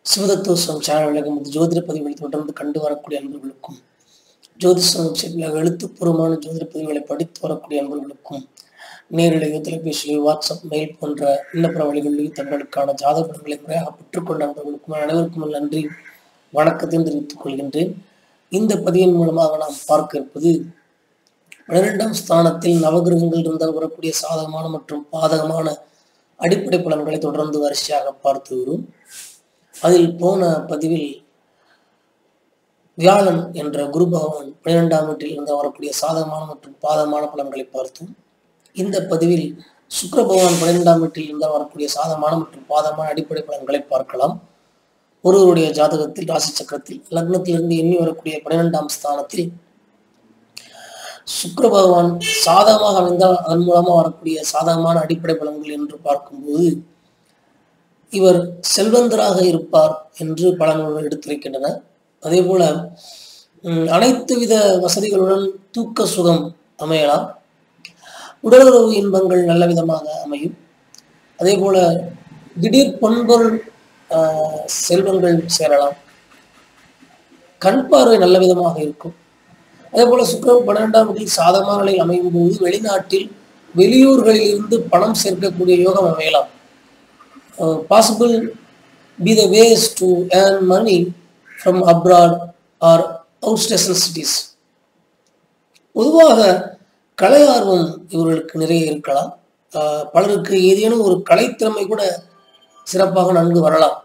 சிவதத்துவம் channel விளக்கம் ஜோதிட பதிவுகளை தொடர்ந்து கண்டு வரக்கூடிய அன்பர்களுக்கும் ஜோதிஷம் எழுத்துப்பூர்வமான ஜோதிட பதிவுகளை படித்து வரக்கூடிய அன்பர்களுக்கும் நேரிலேயோ தொலைபேசியிலோ வாட்ஸ்அப் மெயில் போன்ற விண்ணப்ப வழிகளிலேயே தங்களுக்கான ஜாதக பலன்களை முறையாக பெற்றுக்கொண்ட அன்பர்களுக்கும் அனைவருக்கும் நன்றி வணக்கத்தையும் தெரிவித்துக் கொள்கின்றேன். இந்த பதிவின் மூலமாக நாம் பார்க்க இருப்பது 12ஆம் ஸ்தானத்தில் நவகிரகங்கள் இருந்தால் வரக்கூடிய சாதகமான மற்றும் பாதகமான அடிப்படை பலன்களை தொடர்ந்து வரிசையாக பார்த்து வரும். அதில் போன பதிவில் வியாழன் என்ற குரு பகவான் 12ஆம் வீட்டில் இருந்து வரக்கூடிய சாதகமான மற்றும் பாதகமான பலன்களை பார்த்தோம். இந்த பதிவில் சுக்கிர பகவான் 12ஆம் வீட்டில் இருந்து வரக்கூடிய சாதகமான மற்றும் பாதகமான அடிப்படை பலன்களை பார்க்கலாம். ஒருவருடைய ஜாதகத்தில் ராசி சக்கரத்தில் லக்னத்திலிருந்து எண்ணி வரக்கூடிய 12ஆம் ஸ்தானத்தில் சுக்கிர பகவான் சாதகமாக அமைந்தால் அதன் மூலமாக வரக்கூடிய சாதகமான அடிப்படை பலன்கள் என்று பார்க்கும்போது இவர் செல்வந்தராக இருப்பார் என்று பலன்கள் எடுத்துரைக்கின்றன. அதே போல அனைத்து வித வசதிகளுடன் தூக்க சுகம் அமையலாம், உடலுறவு இன்பங்கள் நல்ல விதமாக அமையும். அதே போல திடீர் பொன்பொருள் செல்வங்கள் சேரலாம், கண் பார்வை நல்ல விதமாக இருக்கும். அதே போல சுக்கிரன் 12ஆம் வீட்டில் சாதகமான நிலையில் அமையும் போது வெளிநாட்டில் வெளியூர்களில் இருந்து பணம் சேர்க்கக்கூடிய யோகம் அமையலாம். Possible be the ways to earn money from abroad or outstation cities. பொதுவாக கலை ஆர்வம் இவர்களுக்கு நிறைய இருக்கலாம். பலருக்கு ஏதேனும் ஒரு கலைத்திறமை கூட சிறப்பாக நன்கு வரலாம்.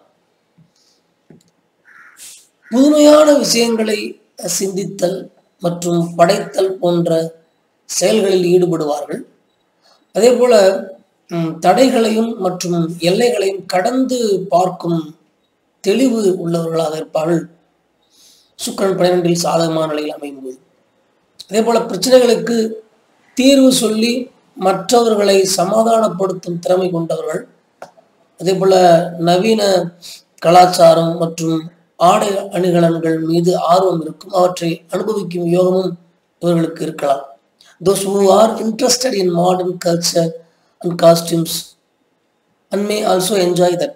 புதுமையான விஷயங்களை சிந்தித்தல் மற்றும் படைத்தல் போன்ற செயல்களில் ஈடுபடுவார்கள். அதே போல தடைகளையும் மற்றும் எல்லைகளையும் கடந்து பார்க்கும் தெளிவு உள்ளவர்களாக இருப்பார்கள் சுக்கிரன் 12இல் சாதகமான நிலையில் அமையும் போது. அதே போல பிரச்சனைகளுக்கு தீர்வு சொல்லி மற்றவர்களை சமாதானப்படுத்தும் திறமை கொண்டவர்கள். அதே போல நவீன கலாச்சாரம் மற்றும் ஆடை அணிகலன்கள் மீது ஆர்வம் இருக்கும், அவற்றை அனுபவிக்கும் யோகமும் இவர்களுக்கு இருக்கலாம். Those who are interested in modern culture and costumes and may also enjoy that.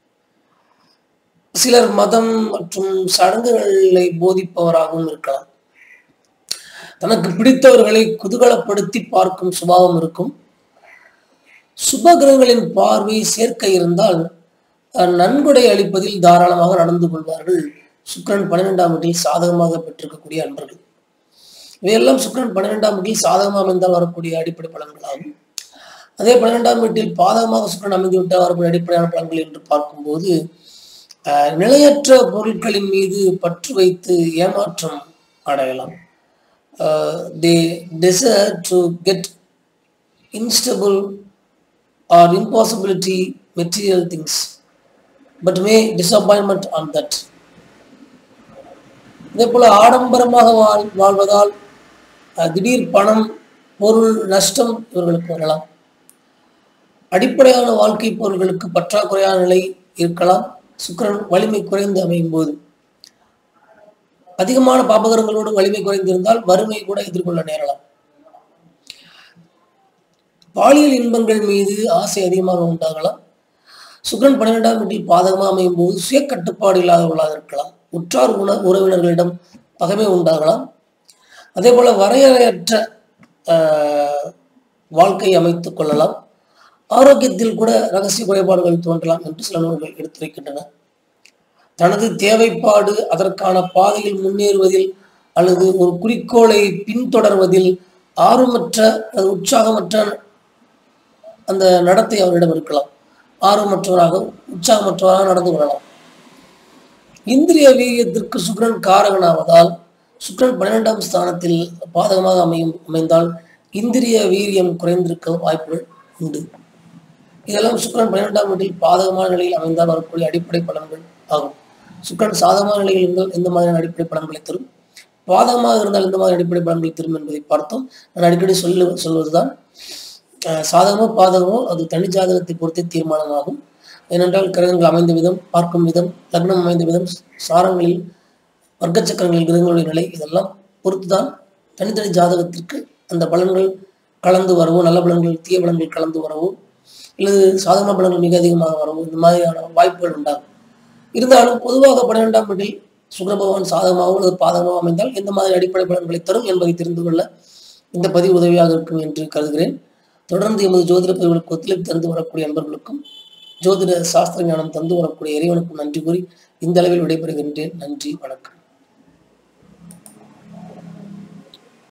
சிலர் மதம் மற்றும் சடங்குகளை போதிப்பவராகவும் இருக்கலாம். தனக்கு பிடித்தவர்களை குதூகலப்படுத்தி பார்க்கும் சுபாவம் இருக்கும். சுபகிரகங்களின் பார்வை சேர்க்கை இருந்தால் நன்கொடை அளிப்பதில் தாராளமாக நடந்து கொள்வார்கள் சுக்கிரன் 12ஆம் வீட்டில் சாதகமாக பெற்றிருக்கக்கூடிய அன்பர்கள். இவையெல்லாம் சுக்கிரன் 12ஆம் வீட்டில் சாதகமாக அமைந்தால் வரக்கூடிய அடிப்படை பலன்களாகும். அதே 12ஆம் வீட்டில் பாதகமாக சுக்கிரன் அமைந்து விட்டால் வரக்கூடிய அடிப்படையான பலன்கள் என்று பார்க்கும்போது நிலையற்ற பொருட்களின் மீது பற்று வைத்து ஏமாற்றம் அடையலாம். They desire to get instable or impossibility material things but may disappointment on that. இதே போல ஆடம்பரமாக வாழ்வதால் திடீர் பணம் பொருள் நஷ்டம் இவர்களுக்கு வரலாம். அடிப்படையான வாழ்க்கை பொருள்களுக்கு பற்றாக்குறையான நிலை இருக்கலாம் சுக்கிரன் வலிமை குறைந்து அமையும் போது. அதிகமான பாபகரங்களோடு வலிமை குறைந்திருந்தால் வறுமை கூட எதிர்கொள்ள நேரலாம். பாலியல் இன்பங்கள் மீது ஆசை அதிகமாக உண்டாகலாம். சுக்கிரன் 12ஆம் வீட்டில் பாதகமாக அமையும் போது சுய கட்டுப்பாடு இல்லாதவர்களாக இருக்கலாம். உற்றார் உறவினர்களிடம் பகைமை உண்டாகலாம். அதே போல வரையறையற்ற வாழ்க்கையை அமைத்துக் கொள்ளலாம். ஆரோக்கியத்தில் கூட ரகசிய குறைபாடுகள் தோன்றலாம் என்று சில நூல்கள் எடுத்துரைக்கின்றன. தனது தேவைப்பாடு அதற்கான பாதையில் முன்னேறுவதில் அல்லது ஒரு குறிக்கோளை பின்தொடர்வதில் ஆர்வமற்ற உற்சாகமற்ற அந்த நடத்தை அவரிடம் இருக்கலாம். ஆர்வமற்றவராக உற்சாகமற்றவராக நடந்து கொள்ளலாம். இந்திரிய வீரியத்திற்கு சுக்கிரன் காரகனாவதால் சுக்கிரன் 12ஆம் ஸ்தானத்தில் பாதகமாக அமைந்தால் இந்திரிய வீரியம் குறைந்திருக்க வாய்ப்புகள் உண்டு. இதெல்லாம் சுக்கிரன் 12ஆம் வீட்டில் பாதகமான நிலையில் அமைந்தால் வரக்கூடிய அடிப்படை பலன்கள் ஆகும். சுக்கிரன் சாதகமான நிலையில் இருந்தால் எந்த மாதிரியான அடிப்படை பலன்களை தரும், பாதகமாக இருந்தால் எந்த மாதிரி அடிப்படை பலன்களை தரும் என்பதை பார்த்தோம். நான் அடிக்கடி சொல்வதுதான் சாதகமோ பாதகமோ அது தனி ஜாதகத்தை பொறுத்தே தீர்மானமாகும். ஏனென்றால் கிரகங்கள் அமைந்த விதம், பார்க்கும் விதம், லக்னம் அமைந்த விதம், சாரங்களில் வர்க்கச்சக்கரங்களில் கிரகங்களுடைய நிலை இதெல்லாம் பொறுத்துதான் தனித்தனி ஜாதகத்திற்கு அந்த பலன்கள் கலந்து வரவோ, நல்ல பலன்கள் தீய பலன்கள் கலந்து வரவோ, அல்லது சாதகமான பலன்கள் மிக அதிகமாக வரவோ இந்த மாதிரியான வாய்ப்புகள் உண்டாகும். இருந்தாலும் பொதுவாக 12ஆம் வீட்டில் சுக்கிர பகவான் சாதகமாகவோ அல்லது பாதகமாக அமைந்தால் எந்த மாதிரி அடிப்படை பலன்களை தரும் என்பதை தெரிந்து கொள்ள இந்த பதிவு உதவியாக இருக்கும் என்று கருதுகிறேன். தொடர்ந்து எமது ஜோதிட பதிவுகளுக்கு ஒத்துழைப்பு தந்து வரக்கூடிய நண்பர்களுக்கும் ஜோதிட சாஸ்திர ஞானம் தந்து வரக்கூடிய இறைவனுக்கும் நன்றி கூறி இந்த அளவில் விடைபெறுகின்றேன். நன்றி, வணக்கம்.